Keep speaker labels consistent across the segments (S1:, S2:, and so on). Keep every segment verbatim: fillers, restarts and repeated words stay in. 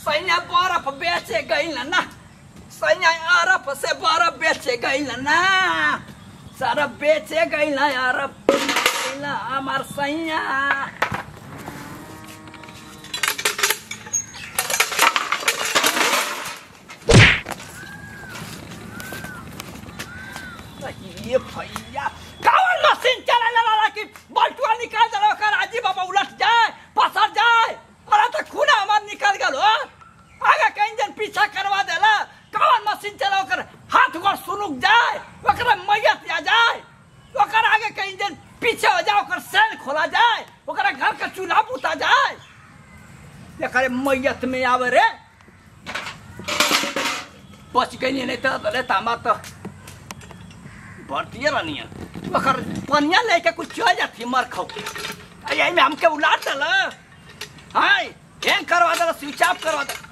S1: सैया बर्फ बेचे गई ना, सैया अरब से बर्फ बेचे गई ना, सारा बेचे गई ना अरब ना हमार सैया। ये भैया कौन मशीन चला ला कि बल्टुआ निकाल दे ओकर आजी बाबा उलट जाए पसर जाए, अरे तो खूना हमार निकल गल हो, आगे के इंजन पीछा करवा देला। कौन मशीन चला ओकर हाथ गोड़ सुनुक जाए, ओकर मैयत आ जाए, ओकर आगे के इंजन पीछे हो जाए, ओकर सेल खोला जाए, ओकर घर का चूल्हा बुता जाए, एकर मैयत में आवे रे। बच गई नहीं तो दले तामा तो बढ़ती रहनिया, ओकर पनिया लेके कुछ चल जाती मर खाओ। यही में हमके उलाट दल, हाय हैंग करवा दल, स्विच ऑफ करवा दल।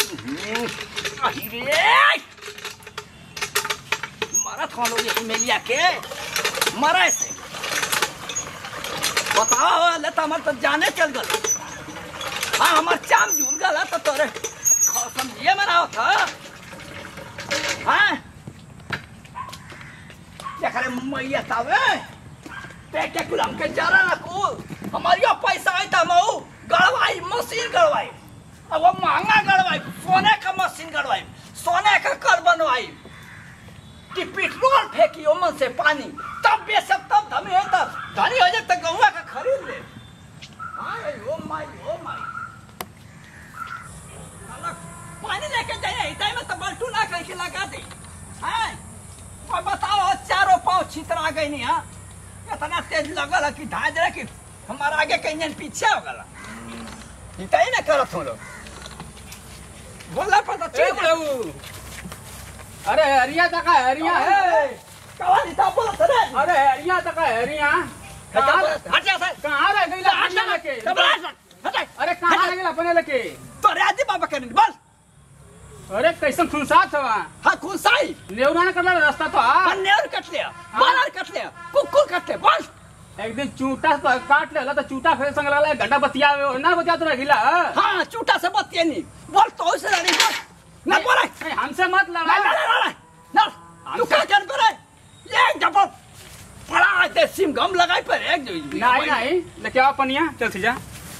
S1: मरत हो लोग ये मेलिया के मरा से बताओ ले तो हमार तो जाने चल गल। हाँ हमार चाम जुड़ गल तो तोरे समझिए मनाओ था। हाँ करे मैया तावे पेटे गुलाम के जरा ना को हमारी पैसा आई था मऊ गड़वाई मशीन गड़वाई, अब वो महंगा गड़वाई, सोने का मशीन गड़वाई, सोने का कर बनवाई कि पेट्रोल फेंकी ओमन से पानी तब बेचब तब धमी है, तब धनी हो जाए तो गहुआ का खरीद ले। हाय ओ माई ओ माई पानी लेके जाए इतना में तो बल्टू ना करके लगा दे। हाय बताओ चारों पाँव छितरा गई नहीं, हाँ इतना तेज लगल कि धाज रहे कि हमारा आगे के इंजन पीछे हो गला, इतना ही ना करत हो लोग बोला पता चल प्रभु।
S2: अरे हरिया तक है हरिया है
S1: कवाली ता बोला रे,
S2: अरे हरिया तक है हरिया
S1: कहां हट जा सर,
S2: कहां रह गईला अपने लेके,
S1: हट
S2: अरे कहां रह गईला अपने लेके
S1: तो राजी बाबा के बोल।
S2: अरे कैसन खुनसात हवा,
S1: हां खुनसाई
S2: नेवरा ने करला रास्ता तो हां
S1: नेवर कट लिया, बानर कट लिया, कुकुर कट ले बोल।
S2: एक दिन चूटा काट लेला तो चूटा फिर संग लगला घंटा बतियावे ना बतिया तो रहिला।
S1: हां चूटा से बतिया नहीं बोल, तो से नहीं बोल ना बोले,
S2: हमसे मत लड़ा
S1: ना ना ना तू क्या कर करे ये जब पड़ा दे सिम गम लगाई पर एक जो
S2: नहीं नहीं लेके आओ पनिया चल सी जा।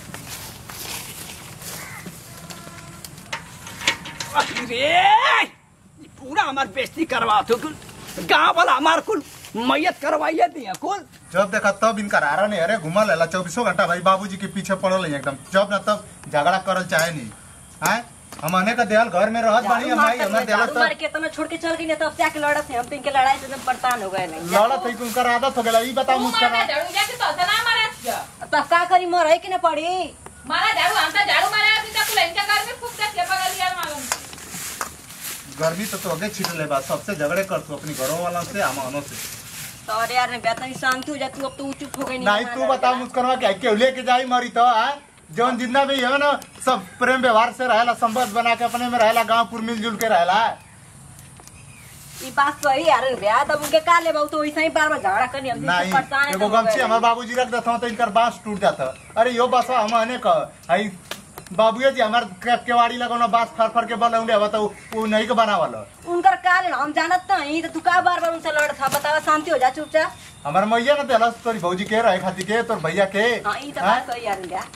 S1: अरे पूरा हमार बेइज्जती करवा तो गांव वाला हमार कुल मैयत करवाइए दिया कुल।
S3: जब देखा तब इनका रारा नहीं, अरे घुमा लेला चौबीसों घंटा भाई बाबूजी के पीछे पड़ल है एकदम, जब ना तब झगड़ा करल चाहे नहीं। हैं हमने का देहल घर में रहत बानी हमारी हमने देहल तो
S4: मार के तो मैं छोड़ के चल गई, तब जाके लड़त थे हम, तो इनके लड़ाई से एकदम परेशान हो गए। नहीं
S3: लड़त है उनका आदत हो गया, ई बताओ मुस्कुरा
S4: तो का करी मर है कि ना पड़ी
S5: मारा झाड़ू हम तो झाड़ू मारा अभी तक लंचा कर में खूब तक लेपा कर लिया मालूम।
S3: गर्मी तो तो आगे छिट ले बा, सबसे झगड़े कर तू अपनी घरों वाला से अमानो से।
S4: तो अरे यार मैं बेटा शांति हो जा, तू अब तो चुप हो गई।
S3: नहीं तू बता मुस्कुरा के क्यों लेके जाई मरी तो आ जौन जितना भी है ना सब प्रेम व्यवहार से रहेला, संबंध बना के अपने में रहेला, गांवपुर मिलजुल के रहेला।
S4: ई बात सही यार भैया, तब उनके का ले तो वैसे ही बार बार झगड़ा करनी हम
S3: नहीं
S4: परेशान है।
S3: एगो गमछी हमार बाबूजी रख देता तो इनकर बांस टूट जाता। अरे यो बासा हमने कह हई बाबूजी जी हमार केवाड़ी लगौना बांस फर फर के बनौले हवा तो वो नहीं के बनावल
S4: उनकर कारण हम जानत नहीं, तो तू का बार बार उनसे लड़त था, बतावा शांति हो जा चुपचाप।
S3: हमार मैया ना देला तोरी भौजी के रहे खाती के तोर भैया के।
S4: हां ई तो बात सही यार भैया।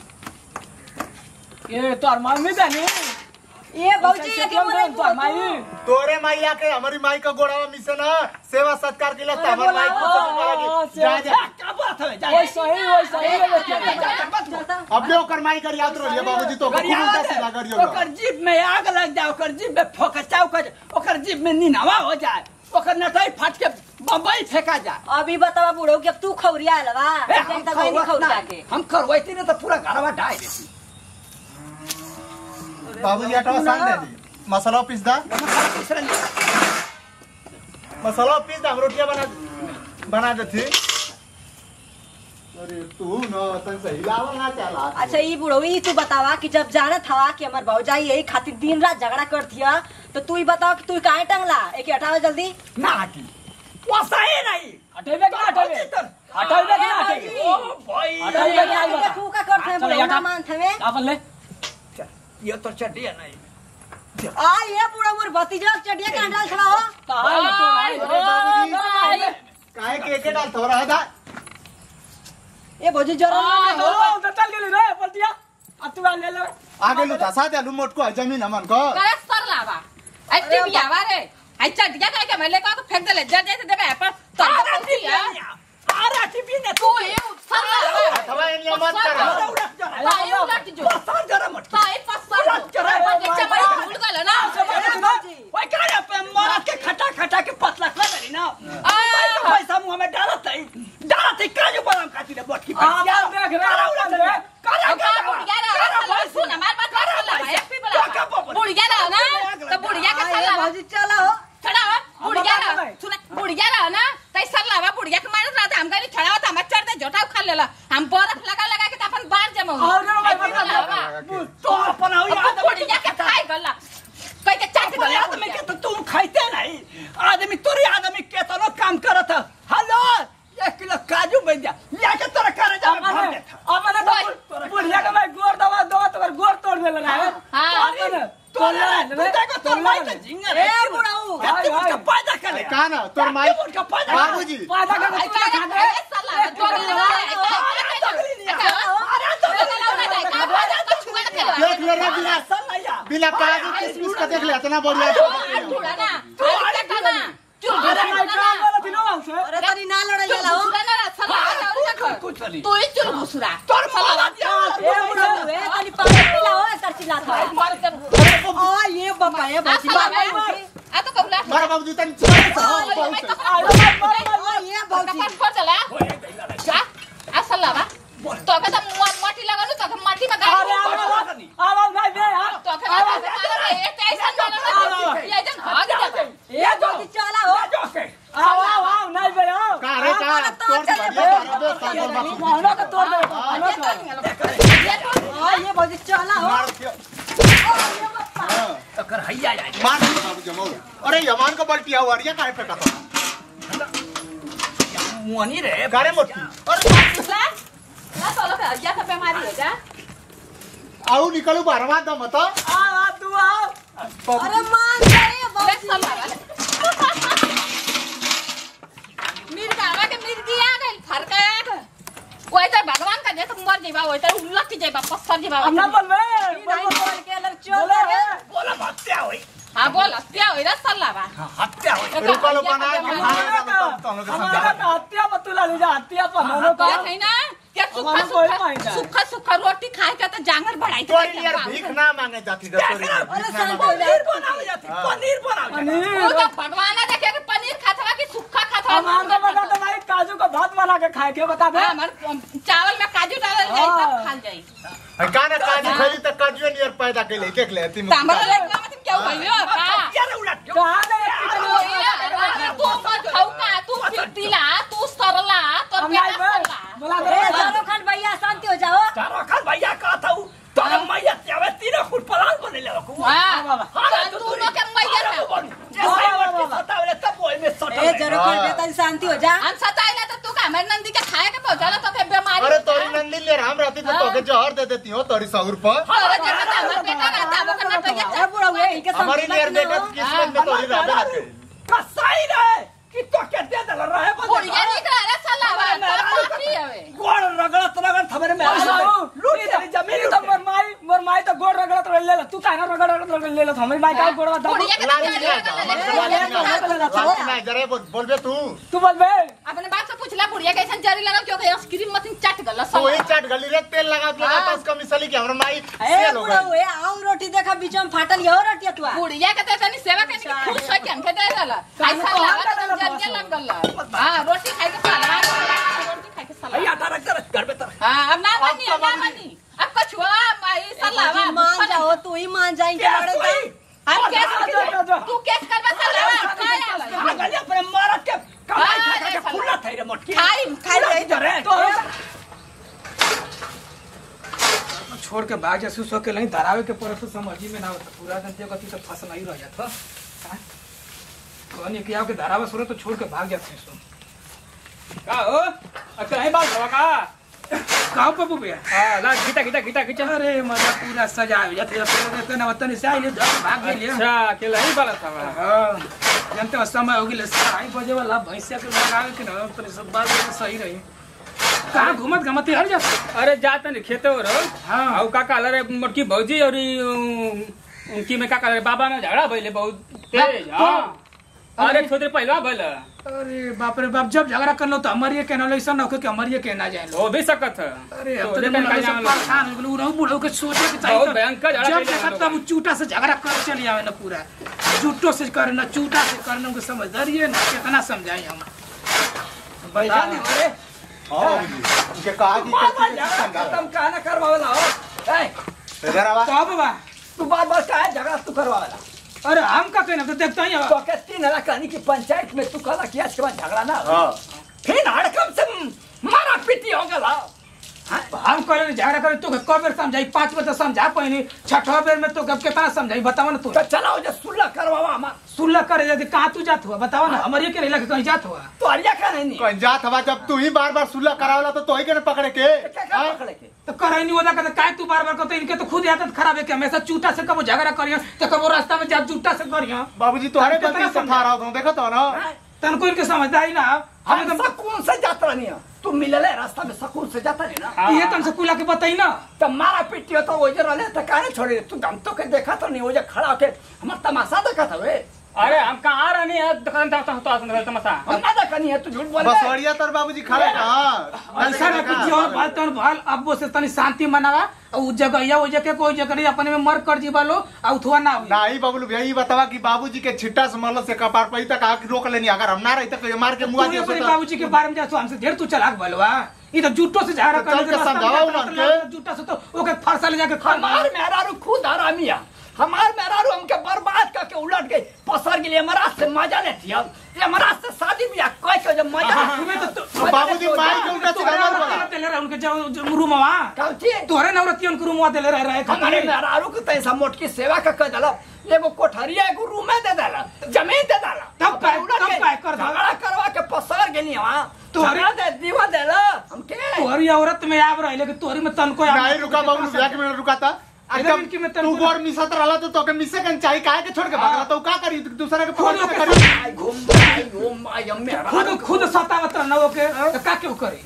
S1: ये तोर मम्मी बनी
S4: ये भौजी के बोले
S1: तोर माई
S3: तोरे मैया के हमारी माई का गोड़ावा मिसे ना सेवा सत्कार के लिए हमार माई को जा जा
S1: क्या बात है जा ओए सही ओए सही
S3: अब ले ओकर माई कर याद रहिए बाबूजी तो उल्टा सीधा करियो
S1: ओकर जीभ में आग लग जाए, ओकर जीभ में फोकचा ओकर ओकर जीभ में नीनावा हो जाए, ओकर नटाई फाट के बम्बई फेंका जाए।
S4: अभी बतावा बुढ़ऊ कि अब तू खौरिया लवा एकदम तक नहीं खौरिया के
S1: हम करवाइती ना तो पूरा घरवा ढाई देती।
S3: बाबूजी आटा सान दे दी, मसाला पीस दा, मसाला पीस दा, रोटियां बना बना देती। अरे तू न तन से हिलावा ना चला।
S4: अच्छा ई बुढ़ऊ तू बतावा कि जब जानत हवा कि हमर भौजाई यही खातिर दिन रात झगड़ा करथिया, तो तू ही बताओ कि तू काहे टंगला एक हटाओ जल्दी
S1: ना हटी वो सही नहीं हटेबे के हटेबे हटेबे के हटेबे ओ भाई
S4: हटेबे के तू का करथे बुढ़ऊ ना मानथे में
S1: अपन ले ये तो चढ़िया नहीं
S4: आ ये पूरा मोर भतीजा चटिया के अंडा खड़ा हो
S3: काहे के एके डाल थोड़ा है दा
S4: ए भौजी जरा
S1: ओ तो चल गेली रे पलटिया अब तू ले ले
S3: आगे लुटा सा दे लुमोट को जमीन हमन को
S5: करे सर लावा आई टिबिया वारे आई चटिया का के मैले का फेंक दे जर जैसे देबे पर तो पलटिया
S1: आरा टिपी ने
S5: तू ये सर लावा
S3: अथवा इन मत कर
S5: ताई उलट जो
S1: पसार जरा मत
S5: ताई पसर बच्चा बड़ी भूल गल ना
S1: ओए करे पे मार के खटा खटा के पतला कर देली ना पैसा मुंह में डालत है डालत है काजू बादाम खाती रे बटकी पैसा देख रे करे करे
S5: बुढ़िया रहा भाई सुन हमार बात कर ला भाई एफपी बोला बुढ़िया रहा ना तो बुढ़िया का सर लावा
S4: भौजी चला हो
S5: खड़ा हो बुढ़िया रहा सुन बुढ़िया रहा ना तई सर लावा बुढ़िया के मारत रहा हम गनी खड़ा होता हम चढ़ दे झोटा खा लेला हम बर्फ लगा लगा के अपन बाहर जमा हो
S1: तो अपन हो याद
S5: बुढ़िया के खाई गला कई के चाट गला
S1: आदमी के तो तुम खाइते नहीं आदमी तोरी आदमी के तो काम करत हेलो एक किलो काजू बन जा लेके तोरा करे जा
S6: अमने अमने बुढ़िया के भाई गोर दवा दवा तो गोर तोड़ देले ना
S5: हां
S1: तोड़ ले तू देखो तोर माई के झिंगा
S4: ए बुढ़ाऊ
S1: कत्ते मुझका पैदा कर ले
S3: का ना तोर माई
S1: मुझका पैदा
S3: बाबूजी
S6: पादा का
S5: आई का खा साला तो
S3: देख ले रे बिना बिना काजू किसमिस का देख ले इतना बढ़िया
S4: अरे तनी ना लड़ाई जाला हो
S1: कुछ नहीं
S5: तू ही चुल घुसरा
S1: तोर माला
S4: ए बुढ़ाऊ ए तनी पानी पिला हो कर चिल्ला था आ ये बाबा ए भौजी
S5: आ तो कबला
S3: मार बाबूजी तन बहुत
S4: आ ये भौजी
S5: कपन फोड़ चला जा आ सलावा तो के तो माटी लगानु तो के माटी में गाड़ी
S6: आवाज नहीं दे यार
S5: तो के मारे ए टेंशन ना ये जन भाग जा
S4: ए भौजी चला हो
S6: आओ आओ आओ नहीं बे आओ
S3: का रे का तोड़ बढ़िया तारा दो साल बाद
S6: मोहना का तोड़ दे
S4: आ ये भौजी चला हो
S3: मार के
S1: तो कर हैया जा
S3: मार बाबू जमाओ अरे यमान को बल्टिया हुआ रिया काहे पे का
S1: मुनी रे
S3: गारे मोटी अरे
S5: ना चलो पे या पे बीमारी हो जा
S3: आऊ निकलू बारवा दम तो
S6: आ आ तू आओ
S4: अरे मान गए
S5: ले
S4: भौजी
S5: सलावा मिर्ग आवा के मिर्गी आ गइल फरक आ गइल कोई तो भगवान का दे तो मर जेबा होय तो उलट जेबा पत्थर जेबा
S6: अब ना बोल बे
S4: नहीं बोल के अलग चल रे
S1: बोला हत्या होई
S5: हां बोल हत्या होय रे सलावा
S1: हत्या होई
S3: रुको लो बना के
S6: हमारा का हत्या मत तुला ले जा हत्या पर मोनो का
S5: देख है ना क्या सुखा
S6: हमारा कोई
S5: सुखा
S6: फायदा है।
S5: सुखा सुखा रोटी खाए का तो जांगर बढ़ाई
S3: तोरी यार भीख ना मांगे जाती रे तोरी
S4: अरे
S3: भीख ना
S4: संत
S3: मांगे
S1: पनीर बनाओ जाती पनीर बनाओ जाती
S6: पनीर
S5: वो तो भगवान ने देखे कि पनीर खाता कि सुखा खाता
S6: हमार तो बता तो भाई काजू का भात बना के खाए के बता दे
S5: हमार चावल में काजू डालल जाई तब खा जाई
S3: काने काजू खाली त काजू नियर पैदा केले देख ले तिम
S5: तांबल लेके मत क्या भइयो का
S1: यार उलट
S6: कहां दे
S5: तू मत खाऊ का तू फिरतीला तू सरला तो
S6: हम
S5: बेटा
S6: नहीं बे
S5: सरला
S6: बोला
S4: ए
S6: दे
S4: चारों खंड भैया शांति हो जाओ
S1: तारो खल भैया का था तो हम मैया त्यावे तीन फुट पलाल बने ले को
S5: हां तू लोग के मैया था
S1: जैसे मत सतावले तब ओइ में सटा
S4: ए जरो खंड बे तनी शांति हो जा
S5: हम सताइला तो तू का हमर नंदी के खाए के पहुंचाला तो के बीमारी
S3: अरे तोरी नंदी ले राम रहती तो तोके जहर दे देती हो तोरी सौर पर
S5: अरे जगह हमर बेटा रहता वो करना भैया
S4: ए बुढ़ाऊ ए इनके
S3: हमारी नियर बेटा किस्मत में तोरी रहबे ना करे
S1: कसाई रे कि तो के दे दल रहे
S5: बुढ़िया निकला रे सलावा तो पापी हवे
S1: गोड़ रगड़त रगड़ थमरे में लूट तेरी जमीन
S6: तो मोर माई मोर माई तो गोड़ रगड़त ले ले तू काहे रगड़ रगड़ ले ले हमारी माई का गोड़वा दबो
S5: बुढ़िया के
S3: लाली ना जरे बोलबे तू
S6: तू बोल बे
S5: अपने बाप से पूछला बुढ़िया कैसन जरी लगा क्यों आइसक्रीम मत चाट गला
S3: तो वही चाट गली रे तेल लगा लगा पास का मिसली के हमरा माई
S4: ए
S3: सेल हो
S4: बुढ़ाऊ
S3: गई
S4: ए आऊ रोटी देखा बीच में फाटल यो रोटी तू
S5: बुढ़िया के तो तनी सेवा करने की खुश है कि हमके दे देला ऐसा लगा तो जरिया लग गला हां रोटी खाए के साला रोटी खाए के साला
S1: भैया तारा कर घर में तारा
S5: हां अब ना बनी अब ना बनी अब कछुआ माई सलावा
S4: मान जाओ तू ही मान जाएंगे बड़े का
S5: हम केस तू केस करबा सलावा खाया
S1: गली अपने मार के कमाई खा के फुला थे रे मोटकी
S5: खाई
S4: खाई जाए
S1: जरे
S6: तो छोड़ के भाग जा सुसो के नहीं धरावे के परस समझ में ना होता पूरा दिन ते कति तो फसल नहीं रह जाता कोनी किया के धरावे सुरे तो छोड़ के भाग जाते सो का हो कहीं बात हुआ का कहो पप्पू भैया
S2: हां ला गीता गीता गीता गीता
S6: अरे मजा पूरा सजा हो जाते रहते ना वतन से आइले जब भाग गेले
S2: अच्छा अकेला ही वाला था
S6: हां जानते हो समय हो गेले साई बजे वाला भैंसिया के लगावे के ना तो सब बात सही रही कहाँ घूमत घमत हर जा
S2: अरे जात नहीं खेते हो रो
S6: हाँ।
S2: और का काला रे मोटकी भौजी और ई, उ, उनकी में का काला रे बाबा में झगड़ा भइले बहुत तेज हां अरे छोटे पहला भइल
S6: अरे बाप रे बाप जब झगड़ा कर लो तो हमारी ये कहना लो ऐसा ना हो कि हमारी ये कहना जाए लो
S2: हो भी सकत है
S6: अरे अब
S2: तो
S6: तो
S2: लेकिन
S6: जब
S2: का
S6: सब
S2: जान लो
S6: परेशान हो गए बूढ़ों के सोचे के
S2: बहुत भयंकर झगड़ा
S6: जब
S2: कइले
S6: देखा
S2: लोग।
S6: तब चूटा से झगड़ा कर चली आवे ना पूरा झूठो से करे ना चूटा से करने को समझदारी है ना कितना समझाए हम बता नहीं हो रे
S3: हां बाबूजी उनके कहा कि
S1: बार बार
S3: कैसे
S1: झगड़ा
S3: समझा
S1: खत्म काहे ना करवावेला हो ए
S3: इधर आवा
S6: तो बाबा
S1: तू बार बार काहे झगड़ा तू करवावेला
S6: अरे हम का कहना तो देखता ही
S1: तो के तीन हला कहनी की पंचायत में तू कहला कि आज के बाद झगड़ा ना हो
S3: हां
S1: फिर हड़कम से मारा पीटी हो गला
S6: हम कहले झगड़ा करे तो कब बेर समझाई पांच बेर तो समझा पहिनी छठवा बेर में तो कब कितना समझाई बताओ ना तू
S1: तो चलाओ जे सुलह करवावा हमार
S6: सुलह करे यदि कहाँ तू जात हुआ बताओ ना हमारे के नहीं कहीं जात हुआ
S1: तो अरिया का नहीं
S3: कहीं जात हवा जब तू ही बार बार सुलह करावला तो तोही के न पकड़े के
S1: क्या क्या पकड़े के
S6: तो करे नहीं होता कहते काय तू बार बार कहते इनके तो खुद आदत खराब है कि हमेशा चूटा से कबो झगड़ा करियो तो कबो रास्ता में जा चूटा से करियो
S3: बाबूजी तोहरे
S6: कितना
S3: गलती से
S6: समझा?
S3: खा रहा हूं देखत हो ना
S6: तनको इनके समझदारी ना
S1: हम
S6: हमें तो
S1: सकून से जाता नहीं है तू मिलले रास्ता में सकून से जाता नहीं ना
S6: ये तुमसे कुला के बताई ना
S1: तो मारा पीटी हो तो वो जरा ले तो काहे छोड़ी तू हम तो के देखा तो नहीं वो जे खड़ा होके हमार तमाशा देखा था वे
S2: अरे हम कहाँ रहने हैं दुकान तो तो तो तमाशा
S1: हम ना देखा नहीं है तू झूठ बोल
S3: बस
S1: रहा है
S3: बढ़िया तर बाबूजी खड़े कहां
S6: ऐसा ना कुछ और बाल तन बाल अब वो से तनी शांति मनावा और उस जगह या वो जगह कोई जगह अपने में मर कर जीवा लो और उठवा ना हुई
S3: नहीं बबलू भैया ये बतावा कि बाबूजी के छिट्टा से मरल से कपार पे तक आके रोक लेनी अगर हम ना रही तो मार के मुआ
S6: तू
S3: दियो
S6: अपने
S3: तो
S6: बाबूजी के बारे में जा हमसे ढेर तू चलाक बलवा ये तो झूठो से झगड़ा
S3: तो चल
S6: करने
S3: के समझाओ ना उनके।
S6: झूठा से तो ओके फांसा ले जाके खा
S1: हमार मेहरारू खुद हरामिया हमार मेहरारू हमके बर्बाद करके उलट गई पसर के लिए हमारा से मजा लेती है ये हमारा से शादी ब्याह कह के जब मजा
S6: तुम्हें तो
S3: तो बाबूजी माई के उनका सिखाना पड़ा
S6: तेले रहे उनके जो रूम वहां
S1: कहती
S6: तोहरे नवरती उनके रूम वहां देले रह रहे
S1: हमारे मेहरारू के तैसा मोटकी सेवा का कर दला एगो कोठरिया एगो रूम में दे दला जमीन दे दला
S6: तब काय तब काय कर दला
S1: झगड़ा करवा के पसर गेली वहां
S6: तोहरे-
S1: तोहरा दे दीवा देला हमके
S6: तोहरी औरत में आब रही लेकिन तोहरी में तनको
S3: नहीं रुका बाबू भैया के मिनट रुका था
S6: इधर
S3: एकदम
S6: इनकी में
S3: तू
S6: तनको-
S3: गोर मिसत रहला तो तोके मिसे कन चाही काहे के छोड़ के भागला तो का करी दूसरा के
S6: खुद
S3: पकड़ के
S6: ओके
S3: करी
S1: आई घूम आई घूम आई हम
S6: खुद खुद सतावत रहना ओके तो का क्यों करे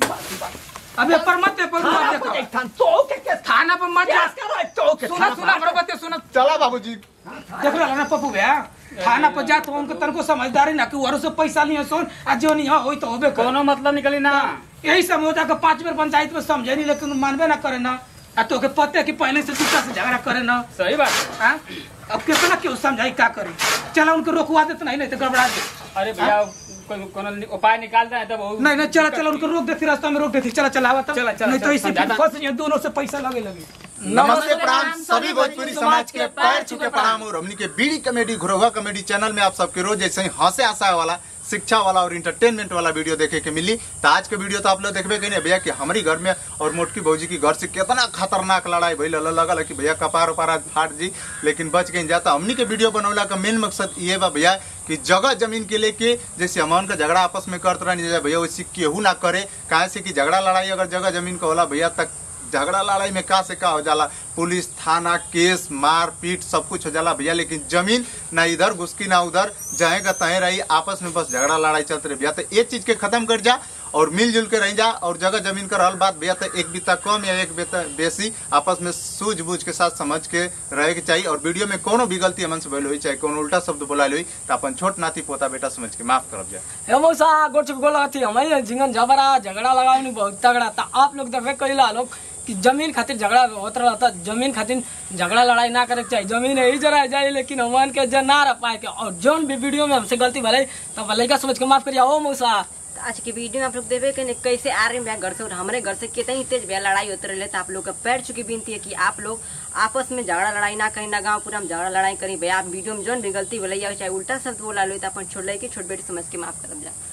S6: अबे पर मत पर
S1: थाना
S6: मत
S1: पर
S6: देखो
S1: एक थान तो के के
S6: थाना पर मत जा
S1: क्या करो तो के
S6: सुना सुना बड़ो बात सुना
S3: चला बाबूजी
S6: देख रहा ना पप्पू भैया थाना पर जा तो उनको तनको समझदारी ना कि वरो से पैसा लियो सोन आ जो नहीं हो तो होबे कर
S2: कोनो मतलब निकली ना
S6: यही सब हो जाकर पांच बेर पंचायत में समझे नहीं लेकिन मानबे ना करे ना आ तो के पते कि पहले से दूसरा से झगड़ा करे ना
S2: सही बात है।
S6: हाँ? अब कितना क्यों समझाई क्या करे चला उनको रोकवा देते नहीं नहीं तो गड़बड़ा दे
S2: अरे भैया कोई कोनो उपाय निकालता है तब
S6: नहीं नहीं चला चला उनको रोक देती रास्ता में रोक देती चला चला आवा तब
S2: चला, चला,
S6: नहीं तो
S2: चला,
S6: इसी
S2: समझाता।
S6: फंस जाइए, दोनों से पैसा लगे लगे
S3: नमस्ते प्रणाम सभी भोजपुरी समाज के पैर छू के प्रणाम और हमनी के Bidi comedy Ghurwa comedy channel में आप सबके रोज ऐसे ही हंसे हंसा वाला शिक्षा वाला और इंटरटेनमेंट वाला वीडियो देखे के मिली तो आज के वीडियो तो आप लोग देखबे कहीं भैया कि हमारी घर में और मोटकी भौजी की घर से कितना खतरनाक लड़ाई भइल लगल कि भैया कपार उपार आज फाट जी लेकिन बच गई जाता हमनी के वीडियो बनौला का मेन मकसद ये बा भैया कि जगह जमीन के लेके जैसे हमन का झगड़ा आपस में करते रहे भैया वैसे केहू ना करे काहे से कि झगड़ा लड़ाई अगर जगह जमीन का होला भैया तक झगड़ा लड़ाई में का से का हो जाला पुलिस थाना केस मार पीट सब कुछ हो जाला भैया लेकिन जमीन ना इधर घुसकी ना उधर जहे का तहे रही आपस में बस झगड़ा लड़ाई चलते रहे भैया तो एक चीज के खत्म कर जा और मिलजुल के रह जा और जगह जमीन का रहल बात भैया तो एक बीता कम या एक बीता बेसी आपस में सूझबूझ के साथ समझ के रहे के चाहिए और वीडियो में कोनो भी गलती हमन से भइल हुई चाहे कोनो उल्टा शब्द बोलाइल हुई तो अपन छोट नाती पोता बेटा समझ के माफ करब जा
S7: हे मौसा गोच गोला थी हमारी झिंगन झबरा झगड़ा लगावनी बहुत तगड़ा था आप लोग देखे कईला लोग कि जमीन खातिर झगड़ा होत रहा था जमीन खातिर झगड़ा लड़ाई ना करे के चाहिए जमीन यही जरा जाए लेकिन हमन के जन ना रह पाए के और जोन भी वीडियो में हमसे गलती भले तो भले का समझ के माफ करिए ओ मौसा
S4: आज की वीडियो में आप लोग देखे कि कैसे आ रहे हैं घर से और हमारे घर से कितनी तेज भैया लड़ाई होते रहे तो आप लोग का पैर चुकी विनती है कि आप लोग आपस में झगड़ा लड़ाई ना कहीं ना गाँव पूरा में झगड़ा लड़ाई करी भैया आप वीडियो में जो भी गलती भले चाहे उल्टा शब्द बोला लो तो अपन छोड़ ले छोट बेटी समझ के माफ कर जा।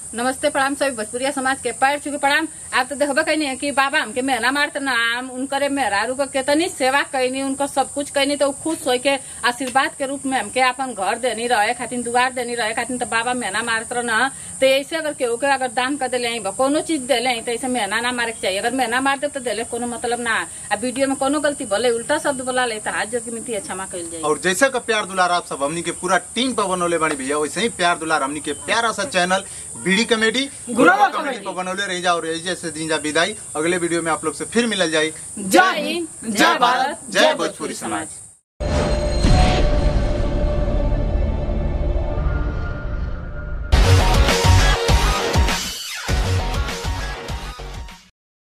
S5: नमस्ते प्रणाम सभी भोजपुरिया समाज के पैर छू के प्रणाम। आप तो देखबे कहीं कि बाबा हमके मेहना मारते ना हम उनकरे मेहरारू के कितनी सेवा कैनी उनको सब कुछ कैनी तो खुश हो के आशीर्वाद के रूप में हमके अपन घर देनी रहे खातिर दुआर देनी रहे खातिर तो बाबा मेहना मारते ना तो ऐसे अगर केहू के अगर दान कर दिले कोनो चीज दिले तो ऐसे मेहना ना मारे के चाहिए। अगर मेहना मार दे तो दिले कोनो मतलब ना आ वीडियो में कोनो गलती बोले उल्टा शब्द बोला ले तो हाथ जोड़ के मिनती क्षमा कइल जाए।
S3: और जैसे का प्यार दुलार आप सब हमनी के पूरा टीम पर बनौले बानी भैया वैसे ही प्यार दुलार हमनी के प्यारा सा channel Bidi comedy Gurwa comedy पर बनौले रह जा और जैसे दिन जा विदाई। अगले वीडियो में आप लोग से फिर मिलल जाए।
S5: जय हिंद, जय भारत,
S3: जय भोजपुरी समाज।